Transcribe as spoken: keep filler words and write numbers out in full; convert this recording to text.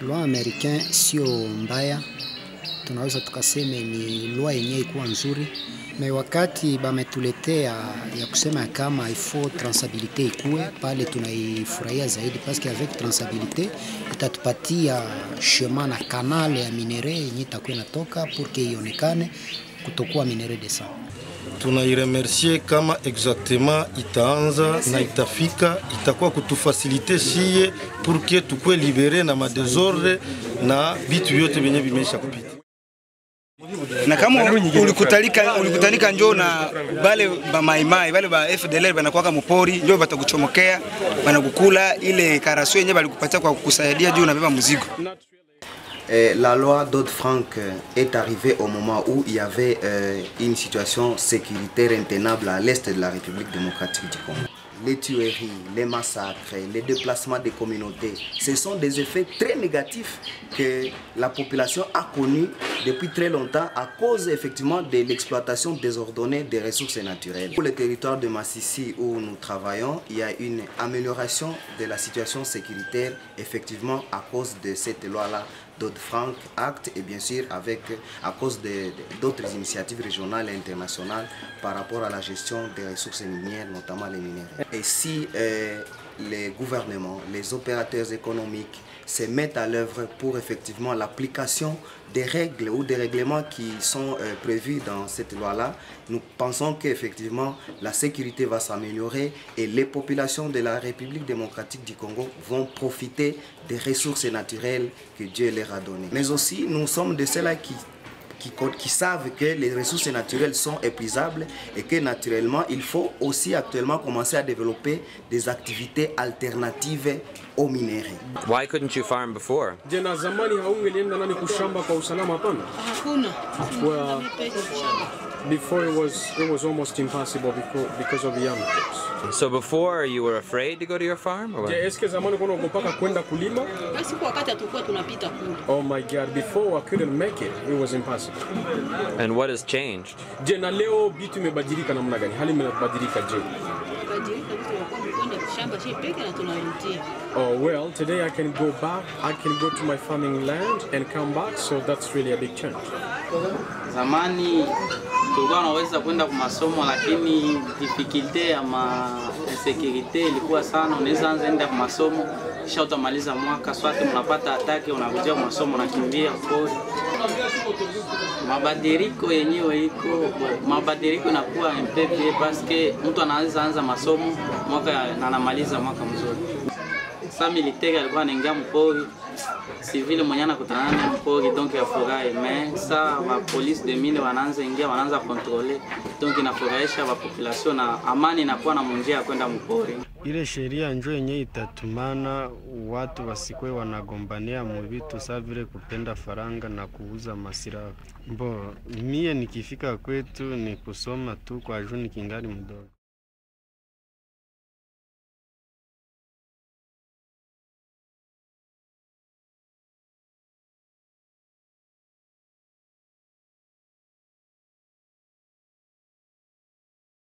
Loi Americain sio mbaya, tunaweza tukaseme ni loi yenyewe ikuwa nzuri, na wakati bametuletea ya kusema kama ifo transabilite ikue pale, tunaifurahia zaidi parce avec transabilite itatupatia chemin na kanale ya minere yenye itakuwa inatoka pour que ionekane kutokuwa minere de sang. Tunairemercier kama exactement itaanza na itafika, itakuwa kutufasilite shie pour que tukue libere na madesordre na vitu vyote vyenye vimesha kupita. Na kama ulikutalika ulikutanika njoo na bale ba maimai bale ba F D L R banakuwa mpori njoo batakuchomokea banakukula ile karasio yenyewe balikupatia kwa kukusaidia juu unabeba mzigo. Et la loi Dodd-Frank est arrivée au moment où il y avait euh, une situation sécuritaire intenable à l'est de la République démocratique du Congo. Les tueries, les massacres, les déplacements des communautés, ce sont des effets très négatifs que la population a connus depuis très longtemps à cause effectivement de l'exploitation désordonnée des ressources naturelles. Pour le territoire de Massissi où nous travaillons, il y a une amélioration de la situation sécuritaire effectivement à cause de cette loi-là, Dodd-Frank Act, et bien sûr avec, à cause d'autres initiatives régionales et internationales par rapport à la gestion des ressources minières, notamment les minerais. Et si euh, les gouvernements, les opérateurs économiques se mettent à l'œuvre pour effectivement l'application des règles ou des règlements qui sont euh, prévus dans cette loi-là, nous pensons qu'effectivement la sécurité va s'améliorer et les populations de la République démocratique du Congo vont profiter des ressources naturelles que Dieu leur a données. Mais aussi, nous sommes de ceux-là qui Qui, qui savent que les ressources naturelles sont épuisables et que naturellement il faut aussi actuellement commencer à développer des activités alternatives aux minerais. Why couldn't you farm before? Well, before it was it was almost impossible because because of the Yamatos. So before you were afraid to go to your farm, or what? Oh my God! Before I couldn't make it, it was impossible. And what has changed? Oh well, today I can go back. I can go to my farming land and come back. So that's really a big change. Zamani tulikuwa tunaweza kwenda kwa masomo, lakini difficulty ya ma insecurity ilikuwa sana. Unaweza anza enda kwa masomo kisha utamaliza mwaka swati mnapata atake, unakuja kwa masomo unakimbia kwa mabadiliko yenyewe iko mabadiliko inakuwa mpepie paske mtu anaanza anza masomo mwaka na anamaliza mwaka mzuri. Sasa militaire alikuwa anaingia mpori civil mwenye anakutana na mpori donc ya furahi, mais ça la police de mine wanaanza ingia wanaanza contrôler donc inafurahisha wa population na amani inakuwa na munjia kwenda mpori. Ile sheria njoo yenyewe itatumana watu wasikwe wanagombania mu vitu sawa vile kupenda faranga na kuuza masiraha. Mbo mie nikifika kwetu ni kusoma tu kwa juni kingali mdogo.